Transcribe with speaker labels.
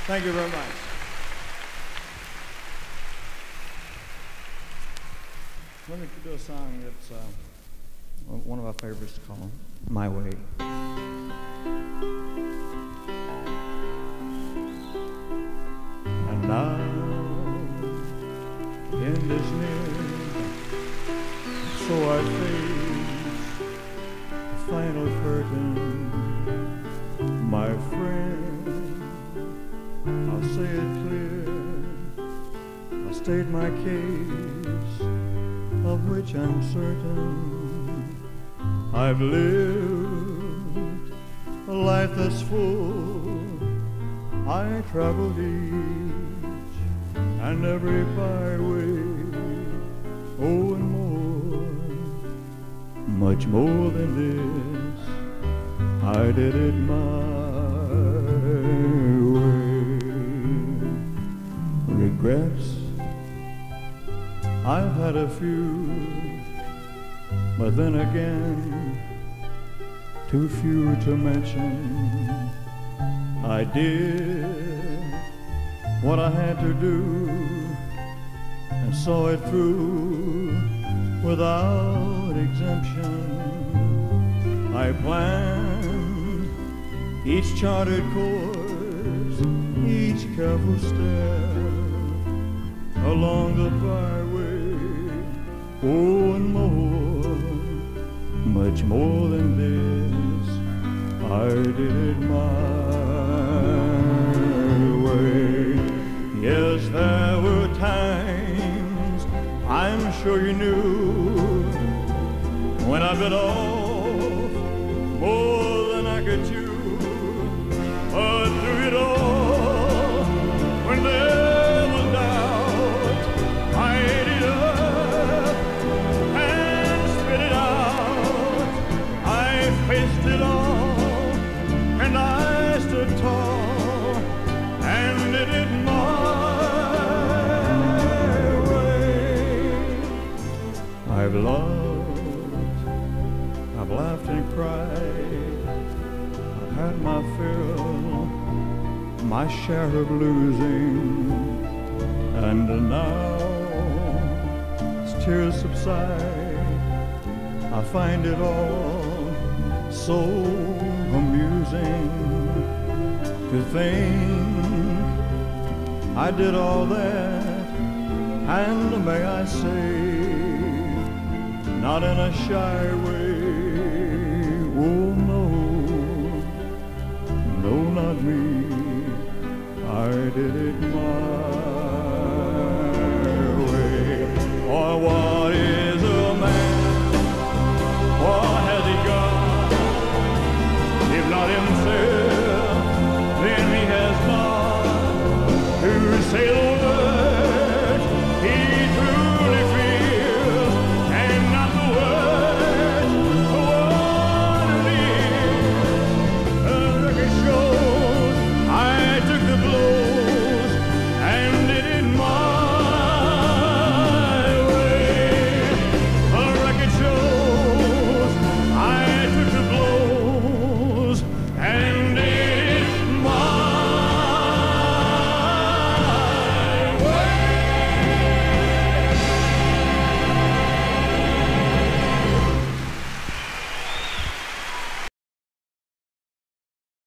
Speaker 1: Thank you very much. Let me do a song that's one of our favorites called My Way. And now, the end is near, so I face the final curtain. My friend, I'll say it clear, I'll state my case, of which I'm certain. I've lived a life that's full. I traveled each and every byway, oh, and more, much more than this. I did it my way. Regrets, I've had a few, but then again, too few to mention. I did what I had to do and saw it through without exemption. I planned each charted course, each careful step along the byway, oh, and more, much more than this. I did it my way. Yes, there were times, I'm sure you knew, when I bit off more than I could chew. But through it all, when there was doubt, I ate it up and spit it out. I faced it all, and I stood tall and did it my way. I've loved, I've laughed and cried, I've had my fill, my share of losing, and now as tears subside, I find it all so amusing to think I did all that, and may I say, not in a shy way.